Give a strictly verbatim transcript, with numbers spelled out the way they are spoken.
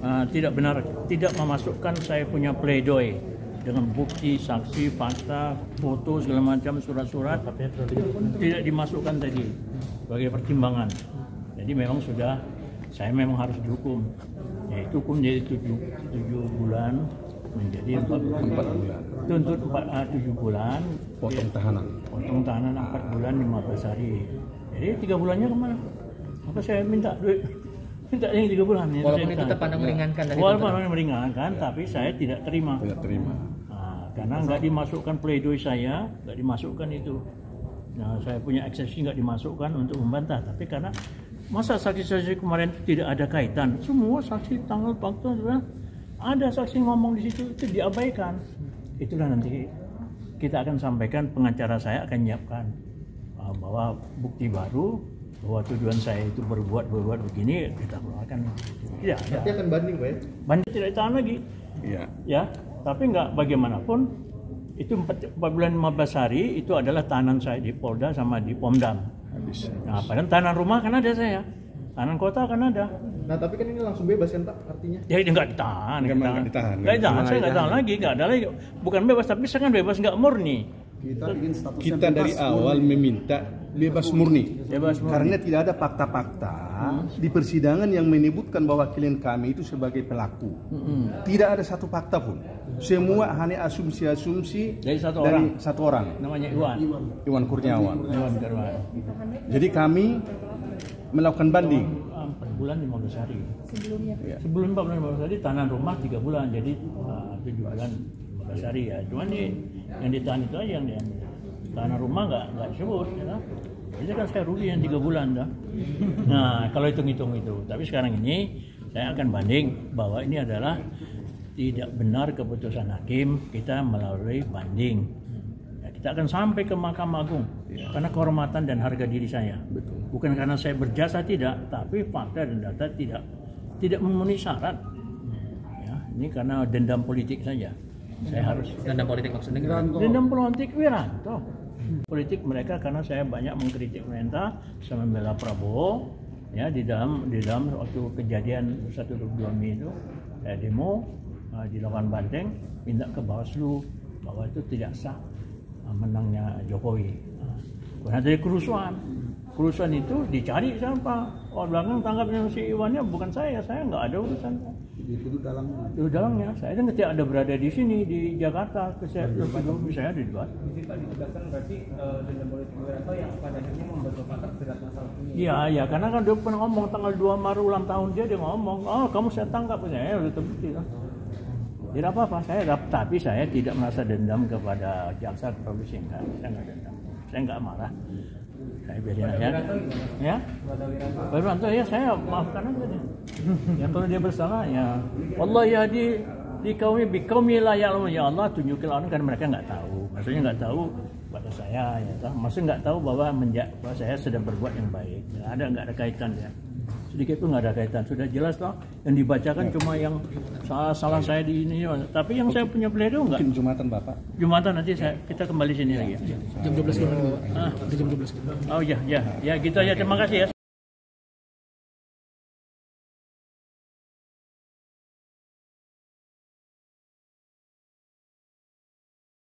uh, tidak benar, tidak memasukkan saya punya pledoi dengan bukti, saksi, fakta, foto segala macam, surat-surat tidak dimasukkan tadi sebagai pertimbangan. Jadi memang sudah, saya memang harus dihukum. Yaitu hukum jadi tujuh, tujuh bulan menjadi empat, empat bulan. Tuntut empat uh, tujuh bulan. Potong tahanan. Potong tahanan empat bulan lima belas hari. Jadi tiga bulannya kemana? Apa saya minta duit? Minta yang tiga bulan. Walaupun itu terpandang meringankan dari Walaupun meringankan, ya. Tapi saya tidak terima. Tidak terima. Nah, karena nggak dimasukkan pledoi saya, nggak dimasukkan itu. Nah, saya punya eksepsi nggak dimasukkan untuk membantah. Tapi karena masa saksi-saksi kemarin tidak ada kaitan, semua saksi tanggal fakta sudah ada saksi ngomong di situ itu diabaikan. Itulah nanti kita akan sampaikan, pengacara saya akan menyiapkan uh, bahwa bukti baru bahwa tujuan saya itu berbuat berbuat begini kita keluarkan. Tidak ada. Nanti akan banding, Pak ya? Banding tidak ditahan lagi. Iya. Ya, tapi nggak bagaimanapun itu empat bulan lima belas hari itu adalah tahanan saya di Polda sama di Pomdam. Habis. Nah, padahal tahanan rumah kan ada saya, tahanan kota kan ada. Nah, tapi kan ini langsung bebas kan, Pak, artinya? Ya itu nggak ditahan, Nggak ditahan. ditahan. Nggak ditahan, saya nggak tahan lagi, nggak ada lagi. Bukan bebas, tapi saya kan bebas nggak murni. Kita ingin statusnya Kita bebas dari awal murni. meminta bebas murni. Bebas murni. Karena tidak ada fakta-fakta di persidangan yang menyebutkan bahwa klien kami itu sebagai pelaku. Mm-hmm. Tidak ada satu fakta pun. Semua hanya asumsi-asumsi Dari satu dari orang. satu orang. Namanya Iwan. Iwan Kurniawan. Iwan Kurniawan. Jadi kami melakukan banding. Empat bulan lima belas hari. Sebelumnya. Ya. Sebelum empat bulan lima belas hari tahanan rumah tiga bulan, jadi uh, tujuh bulan lima belas hari ya. Cuman di, yang ditahan itu aja yang, yang tahanan rumah nggak nggak disebut, ya. Jadi kan saya rugi yang tiga bulan dah. Nah kalau hitung-hitung itu, tapi sekarang ini saya akan banding bahwa ini adalah tidak benar keputusan hakim, kita melalui banding. Ya, kita akan sampai ke Mahkamah Agung ya. Karena kehormatan dan harga diri saya. Betul. Bukan karena saya berjasa tidak, tapi fakta dan data tidak tidak memenuhi syarat. Ya, ini karena dendam politik saja. Saya harus Dendam politik maksudnya gimana? dendam politik Wiranto. Politik mereka karena saya banyak mengkritik pemerintah sama membela Prabowo. Ya di dalam di dalam waktu kejadian satu dua Mei itu saya demo uh, di Lawan Banteng minta ke Bawaslu bahwa itu tidak sah uh, menangnya Jokowi. Uh, karena dari kerusuhan, kerusuhan itu dicari siapa? Oh belakang tanggapnya si Iwannya bukan saya, saya nggak ada urusan. Itu dalam Itu dalangnya, saya kan ketika ada berada di sini di Jakarta, saya lebih saya di luar. Jadi Pak ditegaskan berarti uh, dendam politik Wiranto yang pada akhirnya membuat Bapak terjerat masalah ini. Iya, iya, karena kan dia pernah ngomong tanggal dua Maret ulang tahun dia, dia ngomong, oh kamu saya tangkap, saya udah terbukti lah. Tidak apa-apa, saya tapi saya tidak merasa dendam kepada jaksa polisi, enggak, saya enggak dendam, saya enggak marah, saya biarin aja. Ya, Pak Wiranto ya saya maafkan aja dia. Ya kalau dia bersalah ya, Allah ya di di kaum bi kaumi la ya'lamun, ya Allah tunjukkan orang kan mereka nggak tahu, maksudnya nggak tahu pada saya ya, maksudnya nggak tahu bahwa menjak bahwa saya sedang berbuat yang baik, nggak ada nggak ada kaitan ya. Sedikit pun nggak ada kaitan, sudah jelas toh yang dibacakan ya. Cuma yang salah salah saya di ini, tapi yang saya punya pledoi enggak. mungkin Jumatan Bapak. Jumatan nanti saya kita kembali sini lagi. Jam dua belas malam. Ah, Jam dua belas. oh ya ya ya gitu aja, terima kasih ya.